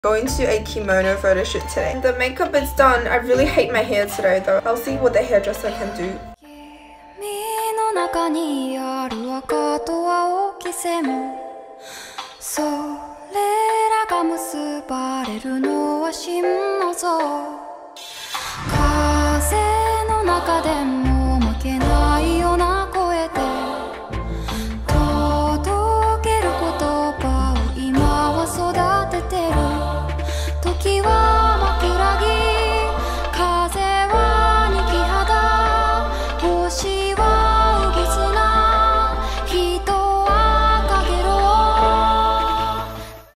Going to a kimono photo shoot today. The makeup is done. I really hate my hair today though. I'll see what the hairdresser can do. の中にある赤と青き線それらが結ばれるのは真の像風の中でも